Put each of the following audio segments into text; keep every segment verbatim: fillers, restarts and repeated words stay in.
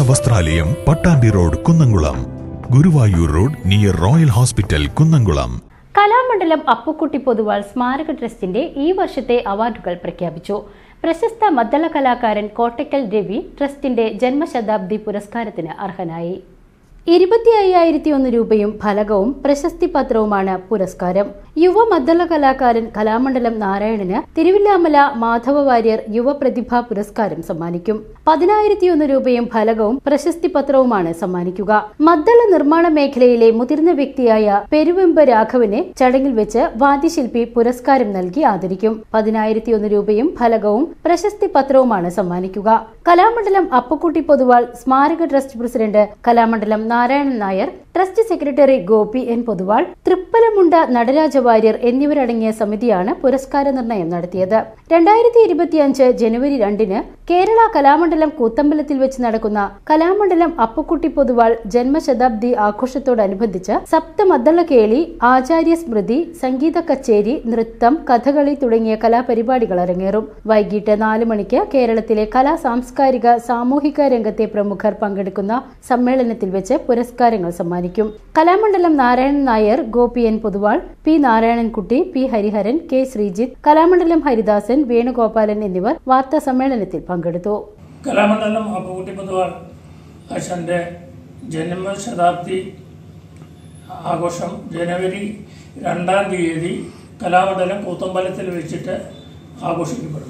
വസ്ത്രാലയം, Pattambi road, Kunnamkulam. Guruvayur road near royal hospital, Kunnamkulam. Kalamandalam Appukutty Poduval സ്മാരക ട്രസ്റ്റിന്റെ ഈ വർഷത്തെ അവാർഡുകൾ പ്രഖ്യാപിച്ചു. പ്രശസ്ത മദ്ദള കലാകാരൻ കോട്ടക്കൽ രവി ട്രസ്റ്റിന്റെ ജന്മശതാബ്ദി പുരസ്കാരത്തിന് അർഹനായി. ഇരുപത്തി അയ്യായിരത്തി ഒന്ന് രൂപയും ഫലകവും പ്രശസ്തി പത്രവുമാണ് പുരസ്കാരം. യുവ മദ്ദള കലാകാരൻ കലാമണ്ഡലം നാരായണന് തിരുവില്ലാമല മാധവ വാര്യർ യുവ പ്രതിഭാ പുരസ്കാരം സമ്മാനിക്കും. പതിനായിരത്തി ഒന്ന് രൂപയും ഫലകവും പ്രശസ്തി പത്രവുമാണ് സമ്മാനിക്കുക. മദ്ദള നിർമ്മാണ മേഖലയിലെ മുതിർന്ന വ്യക്തിയായ പെരുവെമ്പ് രാഘവനെ ചടങ്ങിൽ വെച്ച് വാദ്യശില്പി പുരസ്കാരം നൽകി ആദരിക്കും. പതിനായിരത്തി ഒന്ന് രൂപയും ഫലകവും പ്രശസ്തി പത്രവുമാണ് സമ്മാനിക്കുക. കലാമണ്ഡലം അപ്പുക്കുട്ടി പൊതുവാൾ സ്മാരക trust president Kalamandalam Narayanan Nair, trust secretary Gopi N Poduval, Thrippalamunda Nataraja Warrier എന്നിവരടങ്ങിയ സമിതിയാണ് പുരസ്കാര നിർണയം നടത്തിയത്. രണ്ടായിരത്തി ഇരുപത്തിയഞ്ച് ജനുവരി രണ്ടിന് കേരള കലാമണ്ഡലം കൂത്തമ്പലത്തിൽ വെച്ച് നടക്കുന്ന കലാമണ്ഡലം അപ്പുക്കുട്ടി പൊതുവാൾ ജന്മശതാബ്ദി ആഘോഷത്തോടനുബന്ധിച്ച് സപ്തമദ്ദള കേളി, ആചാര്യ സ്മൃതി, സംഗീത കച്ചേരി, നൃത്തം, കഥകളി തുടങ്ങിയ കലാപരിപാടികൾ അരങ്ങേറും. വൈകിട്ട് നാല് മണിക്ക് കേരളത്തിലെ കലാ സാംസ്കാരിക സാമൂഹിക രംഗത്തെ പ്രമുഖർ പങ്കെടുക്കുന്ന സമ്മേളനത്തിൽ വെച്ച് പുരസ്കാരങ്ങൾ സമ്മാനിക്കും. Kalamandalam Narayanan Nair, Gopi N Poduval, P Narayanankutty, P Hariharan, K Sreejith, Kalamandalam Haridasan, Venugopalan എന്നിവർ വാർത്താ സമ്മേളനത്തിൽ പങ്കെടുത്തു. കലാമണ്ഡലം അപ്പുക്കുട്ടി പൊതുവാൾ ആശാന്റെ ജന്മശതാബ്ദി ആഘോഷം ജനുവരി രണ്ടാം തീയതി കലാമണ്ഡലം കൂത്തമ്പലത്തിൽ വെച്ചിട്ട് ആഘോഷിക്കപ്പെടുന്നു.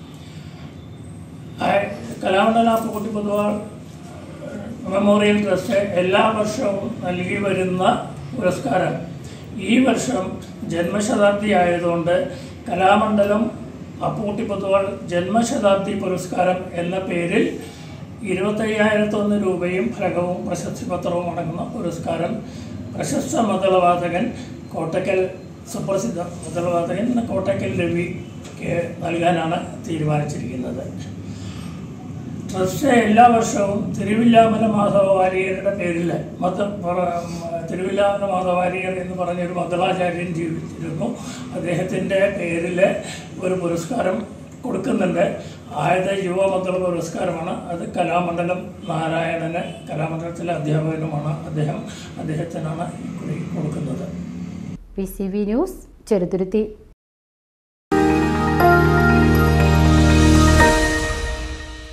കലാമണ്ഡലം അപ്പുക്കുട്ടി പൊതുവാൾ മെമ്മോറിയൽ ട്രസ്റ്റ് എല്ലാ വർഷവും നൽകി വരുന്ന പുരസ്കാരം ഈ വർഷം ജന്മശതാബ്ദി ആയതുകൊണ്ട് കലാമണ്ഡലം അപ്പുക്കുട്ടി പൊതുവാൾ ജന്മശതാബ്ദി പുരസ്കാരം എന്ന പേരിൽ ഇരുപത്തയ്യായിരത്തൊന്ന് രൂപയും ഫലകവും പ്രശസ്തി പത്രവും അടങ്ങുന്ന പുരസ്കാരം പ്രശസ്ത മദ്ദളവാദകൻ കോട്ടക്കൽ സുപ്രസിദ്ധ മദ്ദളവാദകൻ കോട്ടക്കൽ രവിക്ക് നൽകാനാണ് തീരുമാനിച്ചിരിക്കുന്നത്. ട്രസ്റ്റ് എല്ലാ വർഷവും തിരുവില്ലാമല മാധവ വാര്യരുടെ പേരിൽ മത തിരുവില്ലാമല മാധവ വാര്യർ എന്ന് പറഞ്ഞൊരു മദ്ദളാചാര്യൻ ജീവിച്ചിരുന്നു. അദ്ദേഹത്തിൻ്റെ പേരിൽ ഒരു പുരസ്കാരം കൊടുക്കുന്നുണ്ട്. ആയത് യുവ മദ്ദള പുരസ്കാരമാണ്. അത് കലാമണ്ഡലം നാരായണന്, കലാമണ്ഡലത്തിലെ അധ്യാപകനുമാണ് അദ്ദേഹം. അദ്ദേഹത്തിനാണ് കൊടുക്കുന്നത്. P C V news, Cheruthuruthy.